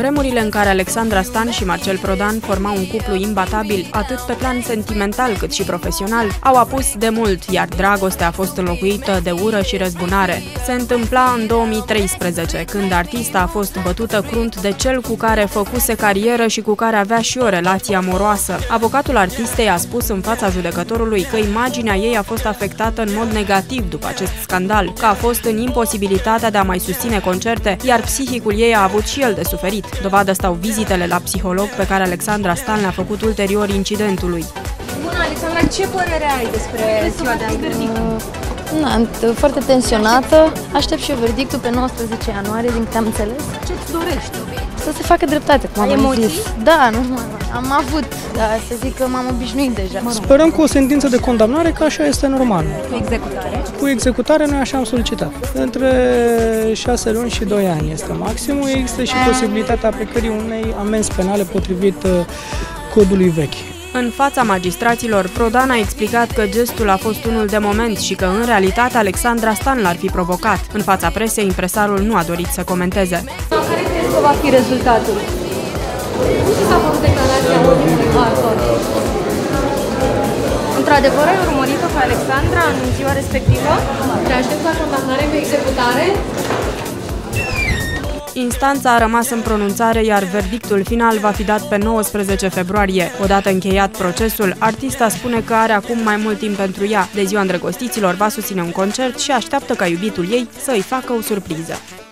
vremurile în care Alexandra Stan și Marcel Prodan formau un cuplu imbatabil, atât pe plan sentimental cât și profesional, au apus de mult, iar dragostea a fost înlocuită de ură și răzbunare. Se întâmpla în 2013, când artista a fost bătută crunt de cel cu care făcuse carieră și cu care avea și o relație amoroasă. Avocatul artistei a spus în fața judecătorului că imaginea ei a fost afectată în mod negativ după acest scandal, că a fost în imposibilitatea de a mai susține concerte, iar psihicul ei a avut și el de suferit. Dovadă stau vizitele la psiholog pe care Alexandra Stan le-a făcut ulterior incidentului. Bună, Alexandra, ce părere ai despre ziua de azi? Foarte tensionată. Aștept și eu verdictul pe 19 ianuarie, din câte am înțeles. Ce-ți dorești? Să se facă dreptate, cum am zis. Da, am avut, să zic că m-am obișnuit deja. Sperăm cu o sentință de condamnare, că așa este normal. Cu executare? Cu executare noi așa am solicitat. Între 6 luni și 2 ani este maximul. Există și posibilitatea aplicării unei amenzi penale potrivit codului vechi. În fața magistraților, Prodan a explicat că gestul a fost unul de moment și că, în realitate, Alexandra Stan l-ar fi provocat. În fața presei, impresarul nu a dorit să comenteze. Care crezi că va fi rezultatul? Ce s-a făcut declarația ultimului martor? Într-adevăr, ai urmărit-o pe Alexandra în ziua respectivă? Te aștept la condamnare cu executare? Instanța a rămas în pronunțare, iar verdictul final va fi dat pe 19 februarie. Odată încheiat procesul, artista spune că are acum mai mult timp pentru ea. De ziua îndrăgostiților va susține un concert și așteaptă ca iubitul ei să îi facă o surpriză.